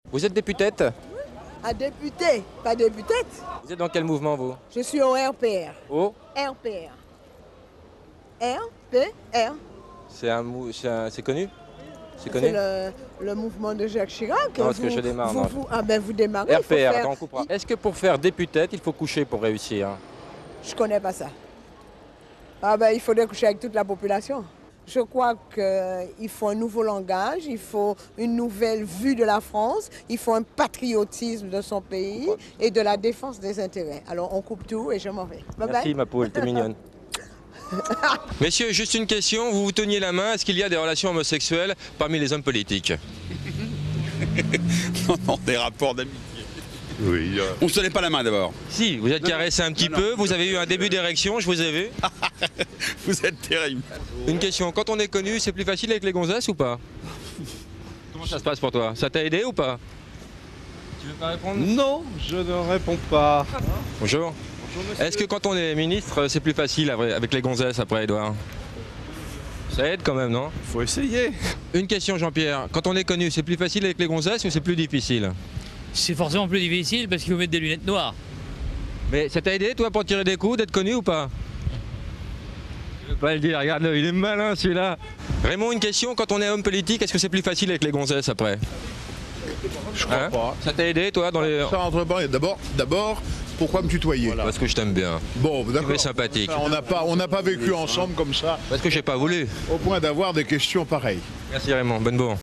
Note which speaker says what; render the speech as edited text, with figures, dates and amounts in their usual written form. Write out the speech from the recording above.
Speaker 1: Vous êtes députette?
Speaker 2: À député, pas députette.
Speaker 1: Vous êtes dans quel mouvement, vous?
Speaker 2: Je suis au RPR.
Speaker 1: Oh,
Speaker 2: RPR. RPR.
Speaker 1: c'est connu? C'est connu?
Speaker 2: C'est le mouvement de Jacques Chirac.
Speaker 1: Non, parce que je démarre, non.
Speaker 2: Vous démarrez. il faut
Speaker 1: RPR,
Speaker 2: faire-
Speaker 1: attends, on coupera. Est-ce que pour faire députette, il faut coucher pour réussir?
Speaker 2: Je connais pas ça. Il faudrait coucher avec toute la population. Je crois qu'il faut un nouveau langage, il faut une nouvelle vue de la France, il faut un patriotisme de son pays et de la défense des intérêts. Alors on coupe tout et je m'en vais. Bye
Speaker 1: Merci
Speaker 2: bye.
Speaker 1: ma poule, t'es mignonne. Messieurs, juste une question, vous vous teniez la main, est-ce qu'il y a des relations homosexuelles parmi les hommes politiques?
Speaker 3: Non, des rapports d'amitié.
Speaker 4: Oui.
Speaker 3: On ne se tenait pas la main d'abord.
Speaker 1: Si, vous êtes caressé un petit peu, vous avez eu un début d'érection, je vous ai vu.
Speaker 3: Vous êtes terrible.
Speaker 1: Une question, quand on est connu, c'est plus facile avec les gonzesses ou pas? Comment ça se passe pour toi? Ça t'a aidé ou pas? Tu veux pas répondre?
Speaker 4: Non, je ne réponds pas.
Speaker 1: Bonjour. Est-ce que quand on est ministre, c'est plus facile avec les gonzesses après, Edouard? Ça aide quand même, non?
Speaker 4: Faut essayer.
Speaker 1: Une question, Jean-Pierre. Quand on est connu, c'est plus facile avec les gonzesses ou c'est plus difficile?
Speaker 5: C'est forcément plus difficile parce qu'il faut mettre des lunettes noires.
Speaker 1: Mais ça t'a aidé, toi, pour tirer des coups, d'être connu ou pas? Je veux pas le dire, regarde-le, il est malin celui-là. Raymond, une question, quand on est homme politique, est-ce que c'est plus facile avec les gonzesses après?
Speaker 4: Je crois pas.
Speaker 1: Ça t'a aidé, toi, dans les...
Speaker 4: Ça entre pas. D'abord, pourquoi me tutoyer?
Speaker 1: Parce que je t'aime bien.
Speaker 4: Bon, d'accord.
Speaker 1: Tu es sympathique.
Speaker 4: On n'a pas vécu ensemble comme ça,
Speaker 1: Parce que j'ai pas voulu.
Speaker 4: au point d'avoir des questions pareilles.
Speaker 1: Merci Raymond, bonne bourre.